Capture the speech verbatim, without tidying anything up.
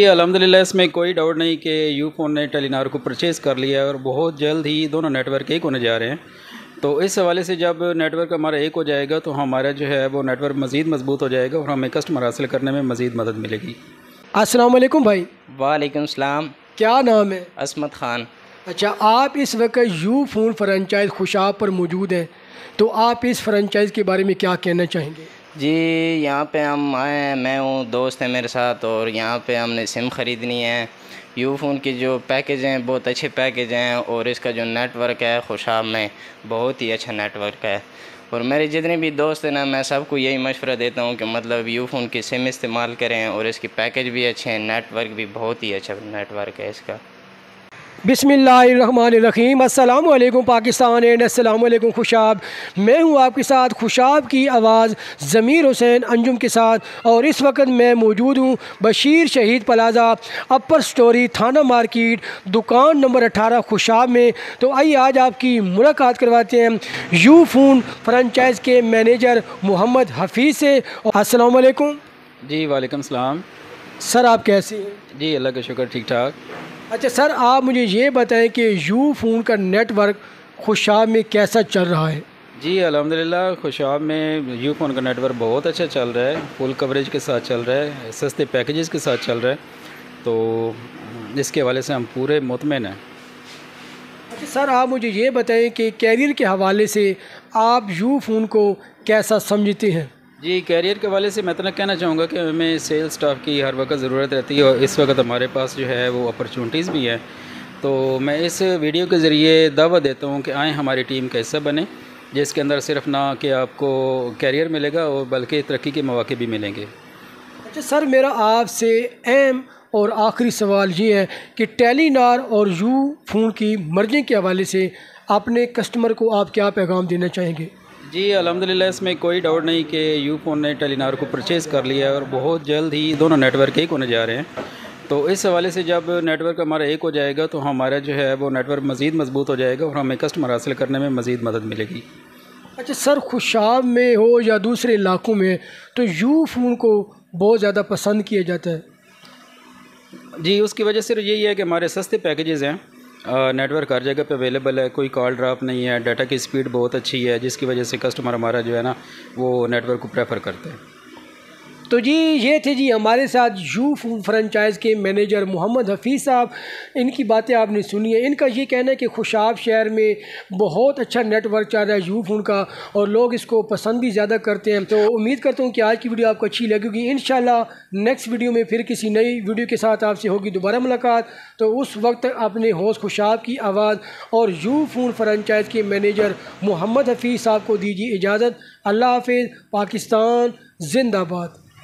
الحمدللہ اس میں کوئی ڈاؤٹ نہیں کہ یو فون نے ٹیلی نار کو پرچیز کر لیا ہے اور بہت جلد ہی دونوں نیٹ ورک ایک ہونے جا رہے ہیں. تو اس حوالے سے جب نیٹ ورک ہمارا ایک ہو جائے گا تو ہمارا جو ہے وہ نیٹ ورک مزید مضبوط ہو جائے گا اور ہمیں کسٹمر حاصل کرنے میں مزید مدد ملے گی. السلام علیکم بھائی. وعلیکم السلام. کیا نام ہے؟ عصمت خان. اچھا، آپ اس وقت یو فون فرنچائز خوشاب پر موجود ہیں، تو آپ اس فرنچائز کے بارے میں کیا کہنا چاہیں گے؟ جی یہاں پہ ہم آئے ہیں، میں ہوں، دوست ہے میرے ساتھ، اور یہاں پہ ہم نے سم خریدنی ہے. یو فون کی جو پیکیج ہیں بہت اچھے پیکیج ہیں، اور اس کا جو نیٹ ورک ہے خوشاب میں بہت ہی اچھا نیٹ ورک ہے. اور میرے جتنے بھی دوست ہیں نا، میں سب کو یہی مشورہ دیتا ہوں کہ مطلب یو فون کی سم استعمال کریں، اور اس کی پیکیج بھی اچھے ہیں، نیٹ ورک بھی بہت ہی اچھا نیٹ ورک ہے اس کا. بسم اللہ الرحمن الرحیم. السلام علیکم پاکستان اینڈ السلام علیکم خوشاب. میں ہوں آپ کے ساتھ خوشاب کی آواز ضمیر حسین انجم کے ساتھ، اور اس وقت میں موجود ہوں Bashir Shaheed plaza upper storey تھانہ مارکیٹ دکان نمبر اٹھارہ خوشاب میں. تو آئیے آج آپ کی ملاقات کرواتے ہیں یو فون فرنچائز کے مینیجر محمد حفیظ سے. السلام علیکم. جی وعلیکم السلام. سر آپ کیسے ہیں؟ جی اللہ کا شکر، ٹھیک ٹھاک. اچھا سر، آپ مجھے یہ بتائیں کہ یو فون کا نیٹ ورک خوشاب میں کیسا چل رہا ہے؟ جی الحمدللہ خوشاب میں یو فون کا نیٹ ورک بہت اچھا چل رہا ہے، فل کوریج کے ساتھ چل رہا ہے، سستے پیکیجز کے ساتھ چل رہا ہے. تو اس کے حوالے سے ہم پورے مطمئن ہیں. اچھا سر، آپ مجھے یہ بتائیں کہ کیریئر کے حوالے سے آپ یو فون کو کیسا سمجھتے ہیں؟ جی کیریئر کے حوالے سے میں اتنا کہنا چاہوں گا کہ ہمیں سیل سٹاف کی ہر وقت ضرورت رہتی ہے، اور اس وقت ہمارے پاس جو ہے وہ اپرچونٹیز بھی ہیں. تو میں اس ویڈیو کے ذریعے دعوت دیتا ہوں کہ آئیں ہماری ٹیم کا حصہ بنیں، جس کے اندر صرف نہ کہ آپ کو کیریئر ملے گا اور بلکہ ترقی کے مواقع بھی ملیں گے. اچھا سر، میرا آپ سے اہم اور آخری سوال یہ ہے کہ ٹیلی نار اور یو فون کی مرجنگ کے حوالے سے اپنے کسٹمر کو آپ کیا پیغام دینا چاہیں گے؟ جی الحمدللہ اس میں کوئی ڈاؤٹ نہیں کہ یو فون نے ٹیلی نار کو پرچیز کر لیا ہے اور بہت جلد ہی دونوں نیٹ ورک ایک ہونے جا رہے ہیں. تو اس حوالے سے جب نیٹ ورک ہمارا ایک ہو جائے گا تو ہمارا جو ہے وہ نیٹ ورک مزید مضبوط ہو جائے گا اور ہمیں کسٹمر حاصل کرنے میں مزید مدد ملے گی. اچھا سر، خوشاب میں ہو یا دوسرے علاقوں میں تو یو فون کو بہت زیادہ پسند کیا جاتا ہے. جی اس کی وجہ سے یہی ہے کہ ہمارے سستے پیکیجز ہیں، نیٹ ورک ہر جگہ پہ اویلیبل ہے، کوئی کال ڈراپ نہیں ہے، ڈاٹا کی سپیڈ بہت اچھی ہے، جس کی وجہ سے کسٹمر ہمارا جو ہے نا وہ نیٹ ورک کو پریفر کرتے ہیں. تو جی یہ تھے جی ہمارے ساتھ یو فون فرنچائز کے مینیجر محمد حفیظ صاحب. ان کی باتیں آپ نے سنی ہیں. ان کا یہ کہنا ہے کہ خوشاب شہر میں بہت اچھا نیٹ ورک چل رہا ہے یو فون کا، اور لوگ اس کو پسند بھی زیادہ کرتے ہیں. تو امید کرتا ہوں کہ آج کی ویڈیو آپ کو اچھی لگے گی. انشاءاللہ نیکسٹ ویڈیو میں پھر کسی نئی ویڈیو کے ساتھ آپ سے ہوگی دوبارہ ملاقات. تو اس وقت اپنے ہوسٹ خوشاب کی آواز اور یو فون فرنچائز کے مینیجر محمد حفیظ صاحب کو دیجیے اجازت. اللہ حافظ. پاکستان زندہ باد.